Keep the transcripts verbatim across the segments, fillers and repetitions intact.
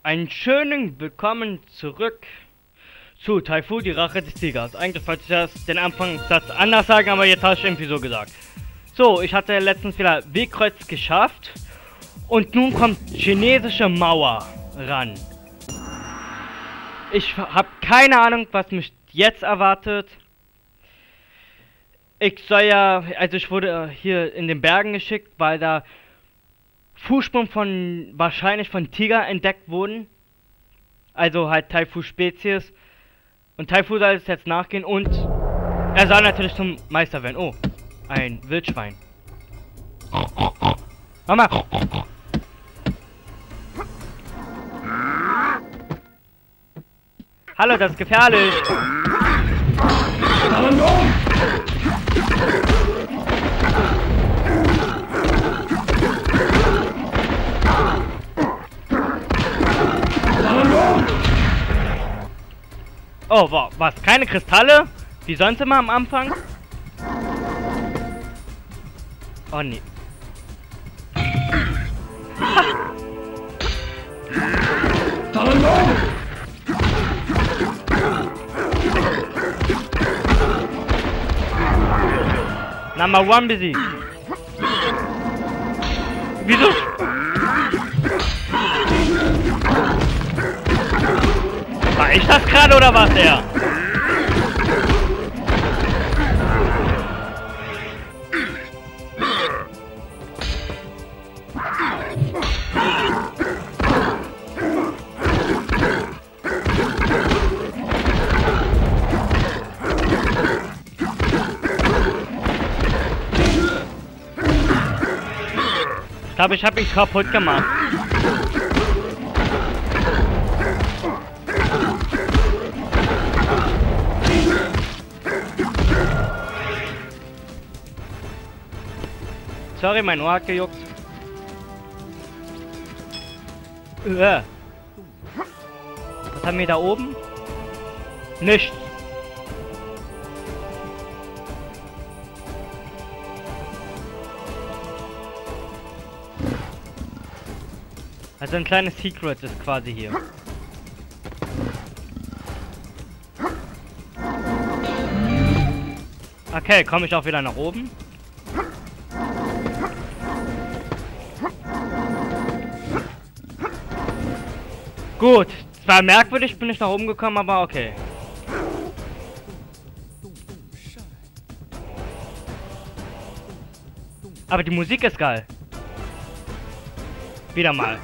Einen schönen Willkommen zurück zu Taifu, die Rache des Tigers. Eigentlich wollte ich das den Anfangssatz anders sagen, aber jetzt habe ich irgendwie so gesagt. So, ich hatte letztens wieder Wegkreuz geschafft und nun kommt chinesische Mauer ran. Ich habe keine Ahnung, was mich jetzt erwartet. Ich soll ja, also ich wurde hier in den Bergen geschickt, weil da Fußspuren von, wahrscheinlich von Tiger entdeckt wurden. Also halt Taifu-Spezies. Und Taifu soll es jetzt nachgehen und er soll natürlich zum Meister werden. Oh, ein Wildschwein. Mama! Hallo, das ist gefährlich! Oh, wow, was? Keine Kristalle? Wie sonst immer am Anfang? Oh, nee. Number one besiegt. Wieso? War ich das gerade oder was er? Ich glaube, ich habe ihn kaputt gemacht. Sorry, mein Ohr hat gejuckt. Äh. Was haben wir da oben? Nichts. Also ein kleines Secret ist quasi hier. Okay, komme ich auch wieder nach oben? Gut, zwar merkwürdig bin ich nach oben gekommen, aber okay. Aber die Musik ist geil. Wieder mal.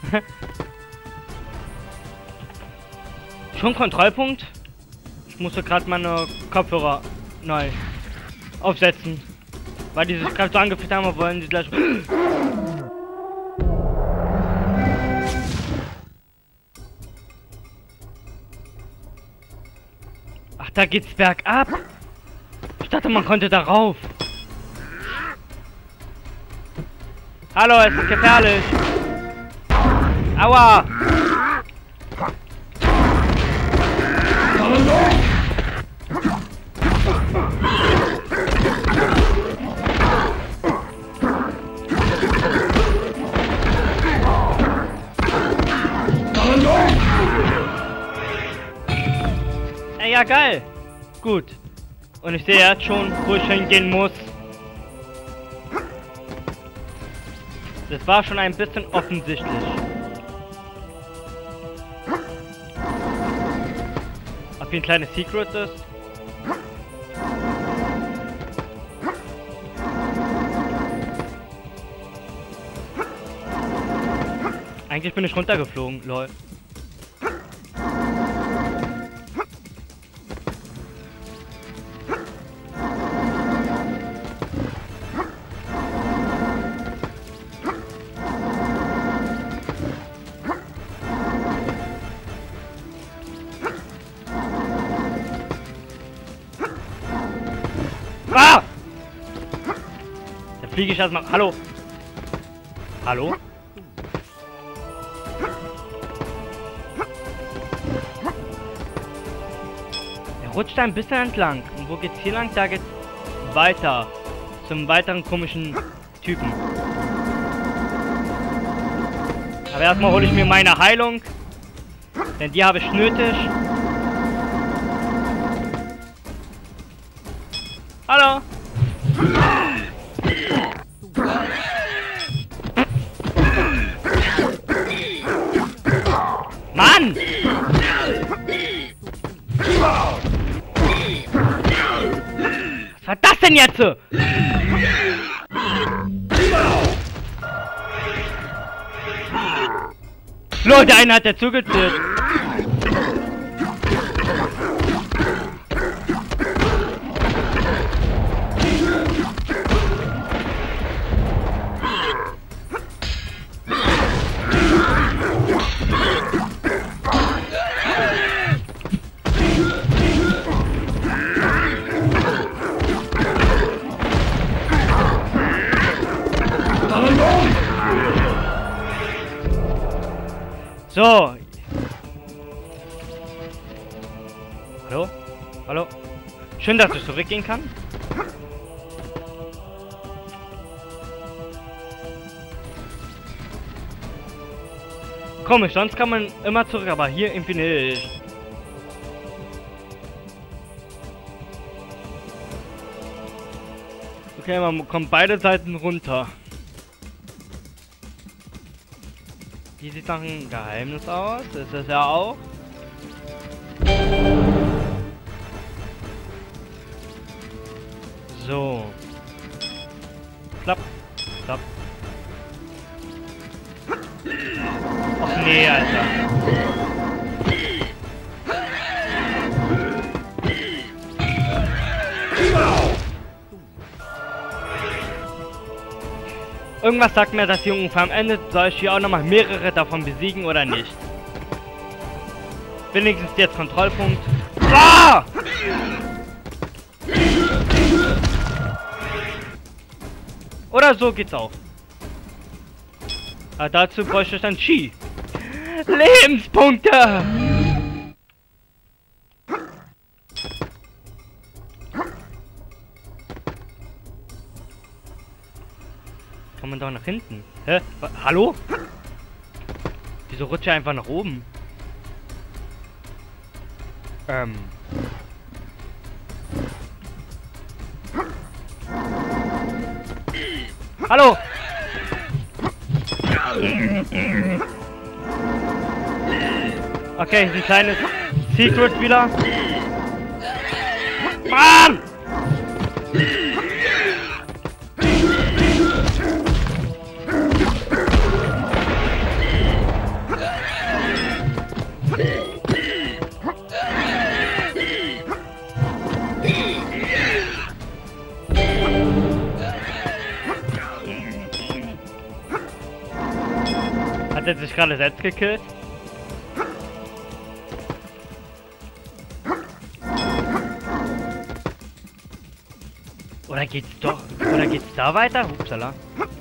Schon Kontrollpunkt? Ich musste gerade meine Kopfhörer neu aufsetzen. Weil die sich gerade so angefühlt haben, wollen sie gleich... Ach, da geht's bergab. Ich dachte, man konnte darauf. Hallo, es ist gefährlich. Aua! Ja, geil. Gut. Und ich sehe jetzt schon, wo ich hingehen muss. Das war schon ein bisschen offensichtlich. Ob hier ein kleines Secret ist? Eigentlich bin ich runtergeflogen, lol. Ah! Da fliege ich erstmal. Hallo? Hallo? Er rutscht ein bisschen entlang. Und wo geht's hier lang? Da geht's weiter. Zum weiteren komischen Typen. Aber erstmal hole ich mir meine Heilung. Denn die habe ich nötig. Hallo! Mann! Was war das denn jetzt? Leute, der eine hat ja zugezählt. So. Hallo? Hallo? Schön, dass ich zurückgehen kann. Komisch, sonst kann man immer zurück, aber hier irgendwie nicht. Okay, man kommt beide Seiten runter. Hier sieht nach einem Geheimnis aus. Ist es ja auch. So. Klapp. Klapp. Ach nee, Alter. Irgendwas sagt mir, dass hier ungefähr am Ende soll ich hier auch nochmal mehrere davon besiegen oder nicht. Wenigstens jetzt Kontrollpunkt. Ah! Oder so geht's auch. Aber dazu bräuchte ich dann Chi. Lebenspunkte! Kann man doch nach hinten? Hä? Wa- Hallo? Wieso rutscht er einfach nach oben? Ähm. Hallo! Okay, ein kleines Secret wieder. Mann! Hat er sich gerade selbst gekillt? Oder geht's doch? Oder geht's da weiter? Upsala.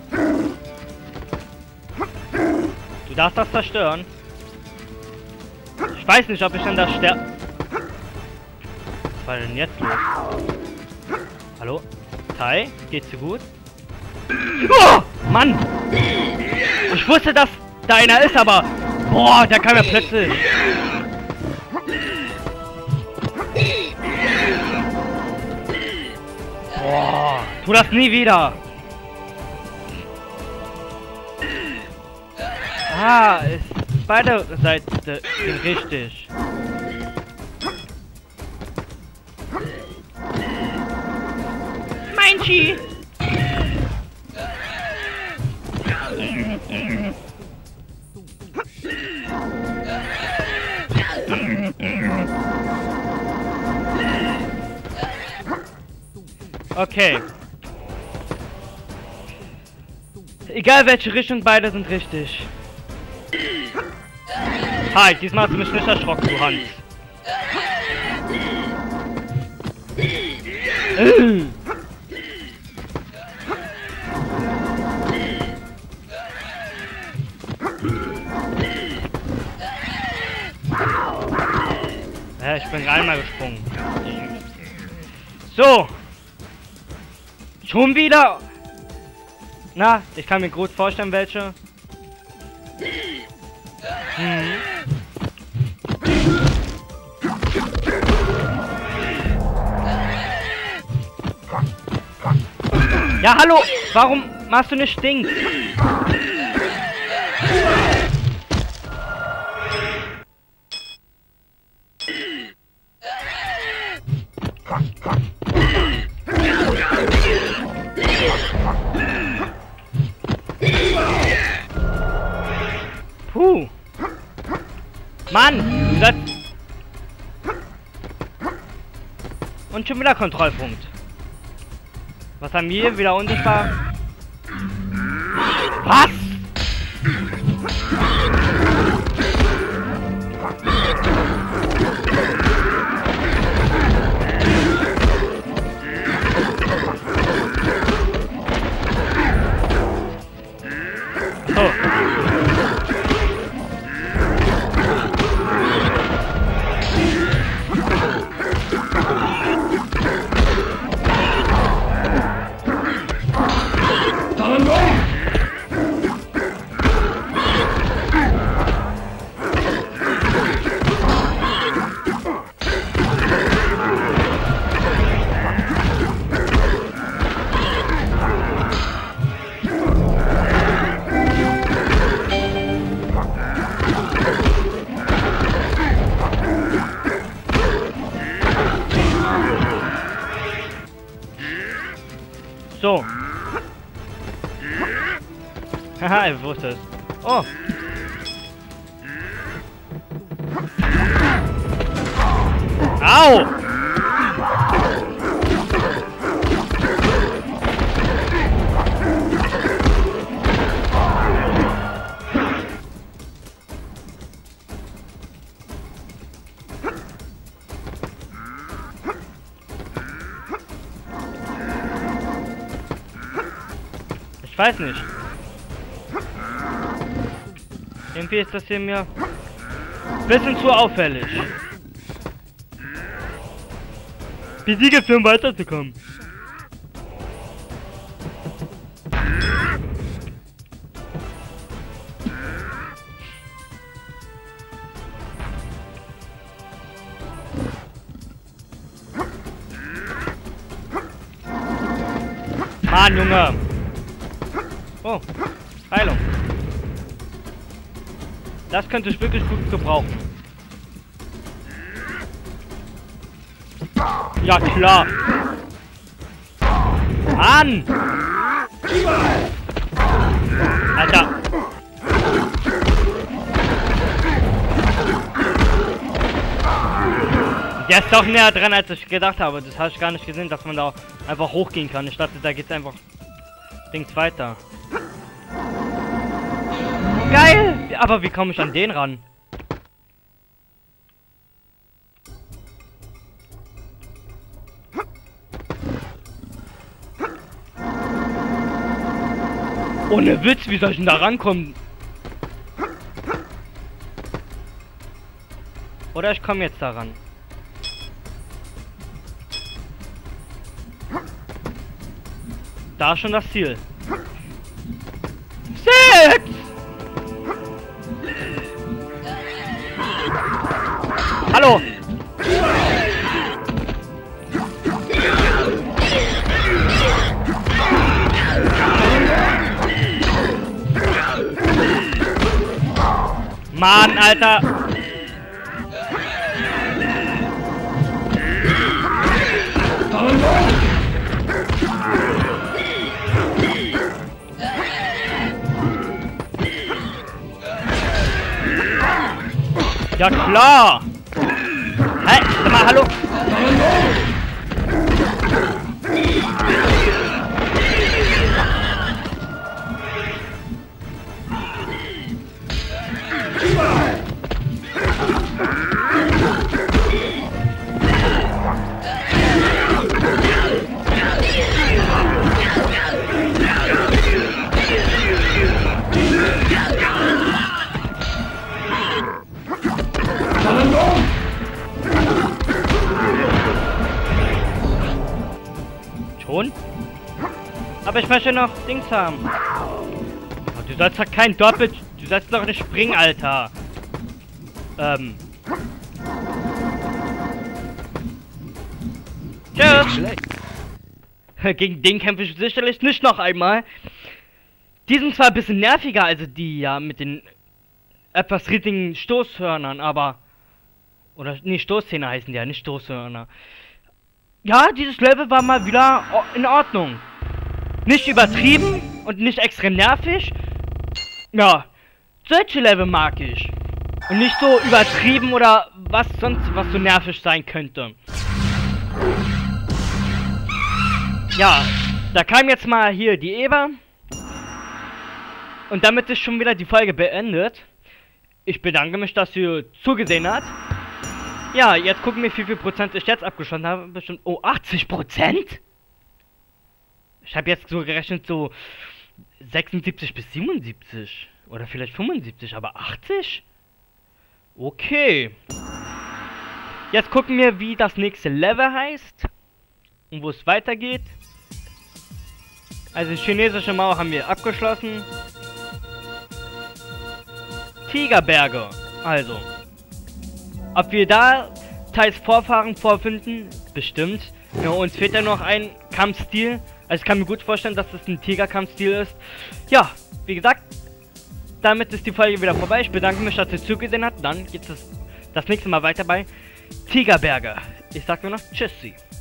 Du darfst das zerstören. Ich weiß nicht, ob ich dann das ster... Was war denn jetzt los? Hallo? Tai? Geht's dir gut? Oh! Mann! Ich wusste, dass da einer ist, aber... Boah, der kam ja plötzlich. Boah, tu das nie wieder. Ah, ist beide Seiten sind richtig. Mein Chi! Okay. Egal welche Richtung, beide sind richtig. Hi, diesmal hast du mich nicht erschrocken, du Hans. Äh. Ja, ich bin einmal gesprungen. So. Schon wieder? Na, ich kann mir gut vorstellen, welche. Hm. Ja, hallo! Warum machst du nicht Ding? Puh. Mann! Das Und schon wieder Kontrollpunkt. Was haben wir? Wieder unsichtbar? Was? Oh. So. Haha, ich wusste es. Oh. Au! Ich weiß nicht. Irgendwie ist das hier mir ein bisschen zu auffällig. Besiege für um weiterzukommen. Mann, Junge! Oh, Heilung. Das könnte ich wirklich gut gebrauchen. Ja, klar. Mann! Alter. Der ist doch näher dran, als ich gedacht habe. Das habe ich gar nicht gesehen, dass man da einfach hochgehen kann. Ich dachte, da geht's einfach Dings weiter. Geil! Aber wie komme ich an den ran? Ohne Witz, wie soll ich denn da rankommen? Oder ich komme jetzt daran. Da ist schon das Ziel. Six! Hallo! Mann, Alter! Ja klar! Hey, sag mal, hallo! Schon? Aber ich möchte noch Dings haben. Oh, du sollst doch kein Doppel... Du sollst doch nicht springen, Alter. Ähm. Tschüss. Gegen den kämpfe ich sicherlich nicht noch einmal. Die sind zwar ein bisschen nerviger, also die ja mit den etwas riesigen Stoßhörnern, aber... Oder, nee, Stoßzähne heißen die ja, nicht Stoßhörner. Ja, dieses Level war mal wieder in Ordnung. Nicht übertrieben und nicht extrem nervig. Ja, solche Level mag ich. Und nicht so übertrieben oder was sonst, was so nervig sein könnte. Ja, da kam jetzt mal hier die Eva. Und damit ist schon wieder die Folge beendet. Ich bedanke mich, dass ihr zugesehen habt. Ja, jetzt gucken wir, wie viel Prozent ich jetzt abgeschlossen habe. Bestimmt, oh, achtzig Prozent? Ich habe jetzt so gerechnet, so sechsundsiebzig bis siebenundsiebzig. Oder vielleicht fünfundsiebzig, aber achtzig? Okay. Jetzt gucken wir, wie das nächste Level heißt. Und wo es weitergeht. Also, die chinesische Mauer haben wir abgeschlossen. Tigerberge. Also. Ob wir da teils Vorfahren vorfinden? Bestimmt. Ja, uns fehlt ja noch ein Kampfstil. Also ich kann mir gut vorstellen, dass das ein Tiger-Kampfstil ist. Ja, wie gesagt, damit ist die Folge wieder vorbei. Ich bedanke mich, dass ihr zugesehen habt. Dann geht es das nächste Mal weiter bei Tigerberge. Ich sag nur noch Tschüssi.